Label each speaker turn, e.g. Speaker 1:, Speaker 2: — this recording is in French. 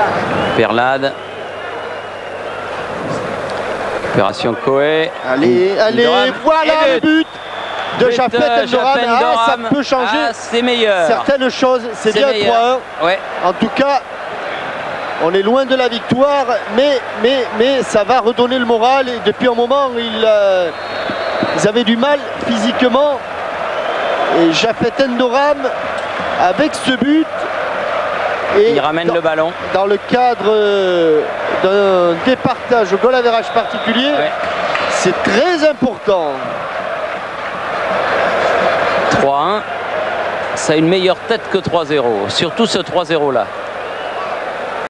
Speaker 1: Perlade. Opération Coé.
Speaker 2: Allez, voilà le but de Japet Endoram. Ça peut changer.
Speaker 1: C'est meilleur.
Speaker 2: Certaines choses, c'est bien 3-1.
Speaker 1: Ouais.
Speaker 2: En tout cas, on est loin de la victoire, mais ça va redonner le moral. Et depuis un moment, ils avaient du mal physiquement. Et Japet Endoram, avec ce but,
Speaker 1: il ramène le ballon.
Speaker 2: Dans le cadre d'un départage au goal average particulier, c'est très important.
Speaker 1: 3-1, ça a une meilleure tête que 3-0, surtout ce 3-0 là.